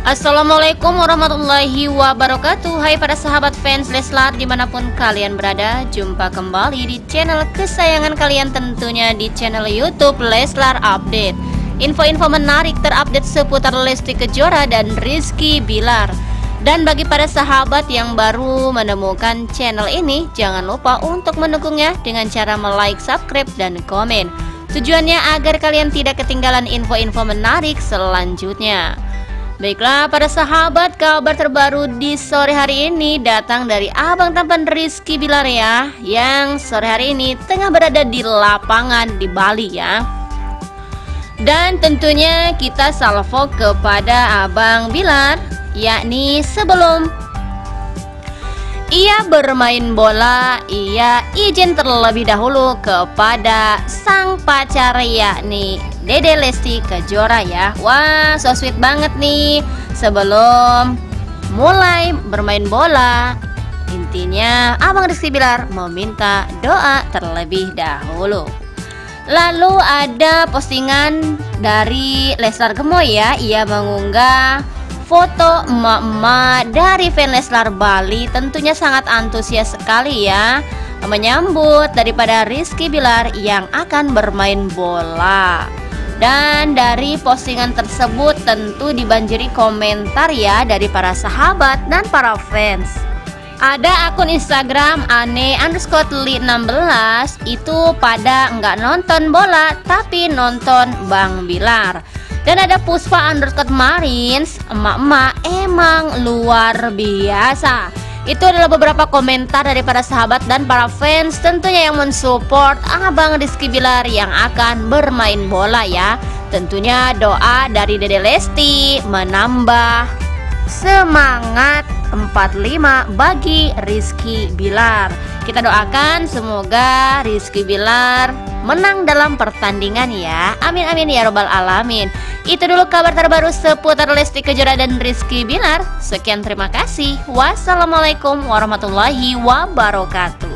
Assalamualaikum warahmatullahi wabarakatuh. Hai para sahabat fans Leslar dimanapun kalian berada, jumpa kembali di channel kesayangan kalian, tentunya di channel YouTube Leslar Update. Info-info menarik terupdate seputar Lesti Kejora dan Rizky Bilar. Dan bagi para sahabat yang baru menemukan channel ini, jangan lupa untuk mendukungnya dengan cara like, subscribe, dan komen. Tujuannya agar kalian tidak ketinggalan info-info menarik selanjutnya. Baiklah para sahabat, kabar terbaru di sore hari ini datang dari abang tampan Rizky Bilar ya, yang sore hari ini tengah berada di lapangan di Bali ya. Dan tentunya kita salvo kepada abang Bilar, yakni sebelum ia bermain bola, ia izin terlebih dahulu kepada sang pacar, yakni Dede Lesti Kejora ya. Wah, so sweet banget nih. Sebelum mulai bermain bola, intinya abang Rizky Bilar meminta doa terlebih dahulu. Lalu ada postingan dari Leslar Gemoy ya. Ia mengunggah foto emak-emak dari fan Leslar Bali, tentunya sangat antusias sekali ya menyambut daripada Rizky Bilar yang akan bermain bola. Dan dari postingan tersebut tentu dibanjiri komentar ya dari para sahabat dan para fans. Ada akun Instagram ane_li16 itu pada nggak nonton bola tapi nonton Bang Bilar. Dan ada Puspa_marins, emak-emak emang luar biasa. Itu adalah beberapa komentar dari para sahabat dan para fans tentunya yang mensupport abang Rizky Bilar yang akan bermain bola ya. Tentunya doa dari Dede Lesti menambah semangat 45 bagi Rizky Bilar. Kita doakan semoga Rizky Bilar menang dalam pertandingan ya. Amin amin ya robbal alamin. Itu dulu kabar terbaru seputar Lesti Kejora dan Rizky Bilar. Sekian, terima kasih. Wassalamualaikum warahmatullahi wabarakatuh.